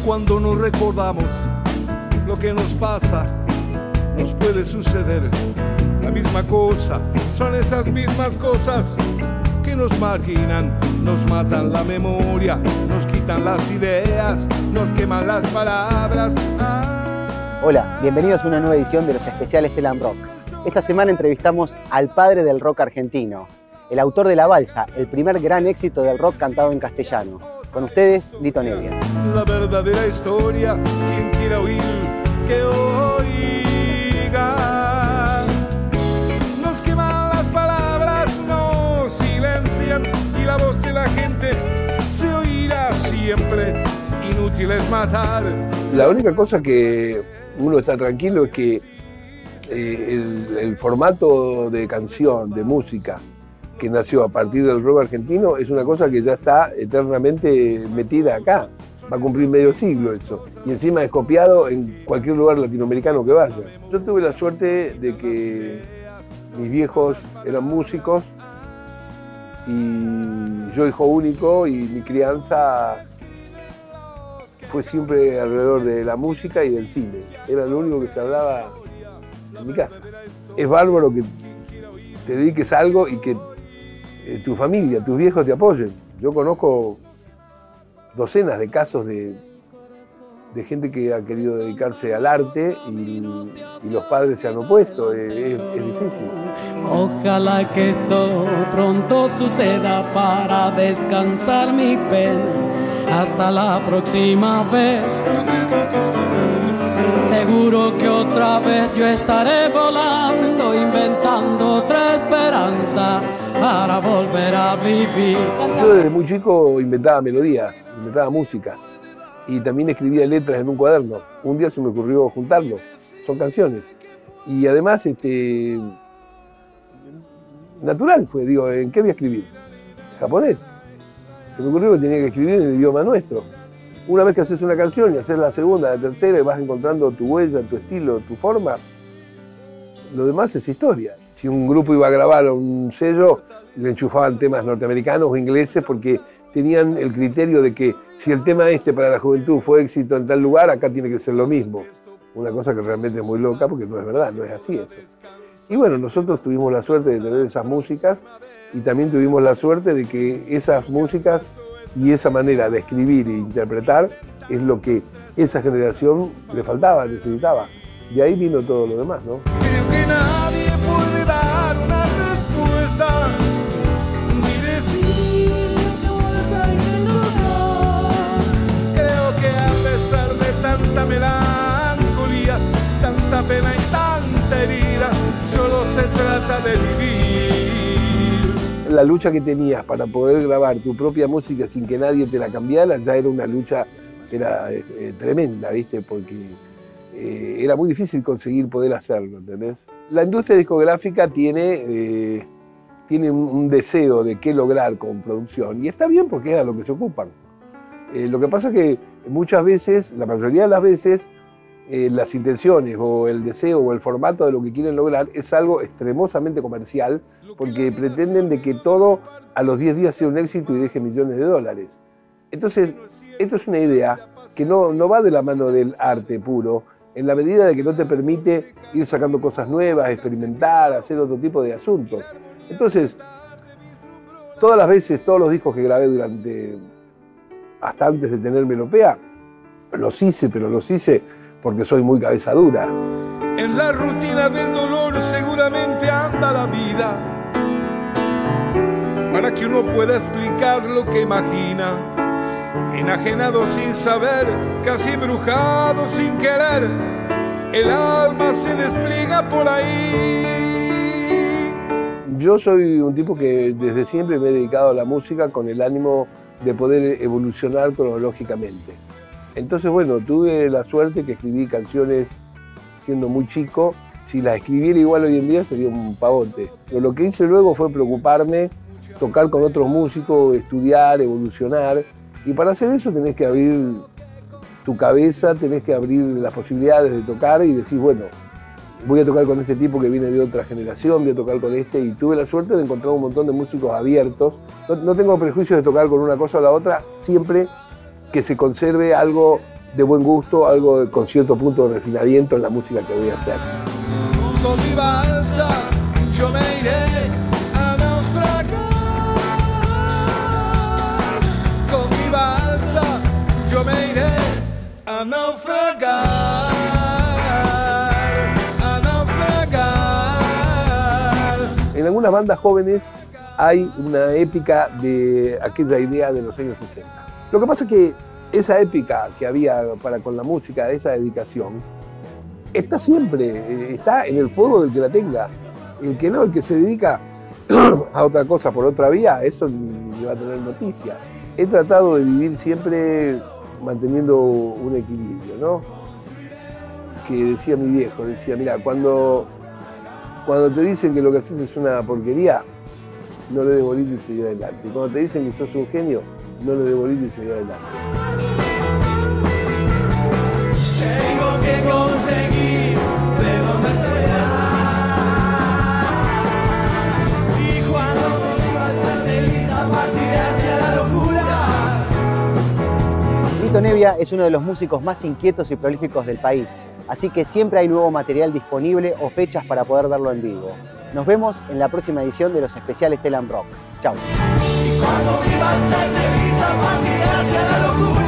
cuando nos recordamos lo que nos pasa, nos puede suceder la misma cosa. Son esas mismas cosas que nos marginan, nos matan la memoria, nos quitan las ideas, nos queman las palabras. Hola, bienvenidos a una nueva edición de los especiales Telam Rock. Esta semana entrevistamos al padre del rock argentino, el autor de La Balsa, el primer gran éxito del rock cantado en castellano. Con ustedes, Lito Nevia. La verdadera historia, quien quiera oír, que oiga. Nos queman las palabras, nos silencian y la voz de la gente se oirá siempre. Inútil es matar. La única cosa que uno está tranquilo es que el formato de canción, de música, que nació a partir del rock argentino, es una cosa que ya está eternamente metida acá. Va a cumplir medio siglo eso. Y encima es copiado en cualquier lugar latinoamericano que vayas. Yo tuve la suerte de que mis viejos eran músicos y yo hijo único, y mi crianza fue siempre alrededor de la música y del cine. Era lo único que se hablaba en mi casa. Es bárbaro que te dediques a algo y que tu familia, tus viejos te apoyen. Yo conozco docenas de casos de gente que ha querido dedicarse al arte y los padres se han opuesto. Es difícil. Ojalá que esto pronto suceda para descansar mi pena. Hasta la próxima vez. Seguro que otra vez yo estaré volando, inventando otra esperanza para volver a vivir. Yo desde muy chico inventaba melodías, inventaba músicas y también escribía letras en un cuaderno. Un día se me ocurrió juntarlo, son canciones. Y además, natural fue, digo, ¿en qué voy a escribir? ¿Japonés? Se me ocurrió que tenía que escribir en el idioma nuestro. Una vez que haces una canción y haces la segunda, la tercera y vas encontrando tu huella, tu estilo, tu forma, lo demás es historia. Si un grupo iba a grabar un sello, le enchufaban temas norteamericanos o ingleses porque tenían el criterio de que si el tema para la juventud fue éxito en tal lugar, acá tiene que ser lo mismo. Una cosa que realmente es muy loca porque no es verdad, no es así eso. Y bueno, nosotros tuvimos la suerte de tener esas músicas y también tuvimos la suerte de que esas músicas y esa manera de escribir e interpretar es lo que esa generación le faltaba, necesitaba. Y ahí vino todo lo demás, ¿no? Creo que nadie puede dar una respuesta, ni decir que vuelta y que no. Creo que a pesar de tanta melancolía, tanta pena y tanta herida, solo se trata de vivir. La lucha que tenías para poder grabar tu propia música sin que nadie te la cambiara ya era una lucha que era tremenda, ¿viste? Porque era muy difícil conseguir poder hacerlo, ¿entendés? La industria discográfica tiene un deseo de qué lograr con producción y está bien porque es a lo que se ocupan. Lo que pasa es que muchas veces, la mayoría de las veces, las intenciones o el deseo o el formato de lo que quieren lograr es algo extremosamente comercial porque pretenden de que todo a los 10 días sea un éxito y deje millones de dólares. Entonces, esto es una idea que no va de la mano del arte puro, en la medida de que no te permite ir sacando cosas nuevas, experimentar, hacer otro tipo de asuntos. Entonces, todas las veces, todos los discos que grabé hasta antes de tener Melopea, los hice, pero los hice porque soy muy cabeza dura. En la rutina del dolor seguramente anda la vida, para que uno pueda explicar lo que imagina, enajenado sin saber, casi embrujado sin querer, el alma se despliega por ahí. Yo soy un tipo que desde siempre me he dedicado a la música con el ánimo de poder evolucionar cronológicamente. Entonces, bueno, tuve la suerte que escribí canciones siendo muy chico. Si las escribiera igual hoy en día sería un pavote. Pero lo que hice luego fue preocuparme, tocar con otros músicos, estudiar, evolucionar. Y para hacer eso tenés que abrir tu cabeza, tenés que abrir las posibilidades de tocar y decir, bueno, voy a tocar con este tipo que viene de otra generación, voy a tocar con este. Y tuve la suerte de encontrar un montón de músicos abiertos. No tengo prejuicios de tocar con una cosa o la otra, siempre que se conserve algo de buen gusto, algo con cierto punto de refinamiento en la música que voy a hacer. Con mi balsa yo me iré a naufragar. Con mi balsa yo me iré a naufragar. A naufragar. En algunas bandas jóvenes hay una épica de aquella idea de los años 60. Lo que pasa es que esa épica que había para con la música, esa dedicación, está siempre, está en el fuego del que la tenga. El que no, el que se dedica a otra cosa por otra vía, eso ni va a tener noticia. He tratado de vivir siempre manteniendo un equilibrio, ¿no? Que decía mi viejo, decía, mira, cuando te dicen que lo que haces es una porquería, no le des bolilla y seguir adelante. Y cuando te dicen que sos un genio, no le des bolilla y seguir adelante. Tengo que conseguir de dónde estoy. Y cuando me digo a estar feliz, a partir hacia la locura. Lito Nebbia es uno de los músicos más inquietos y prolíficos del país, así que siempre hay nuevo material disponible o fechas para poder verlo en vivo. Nos vemos en la próxima edición de los especiales Telam Rock. Chau. Y cuando mi balsa se vista, partiré hacia la locura.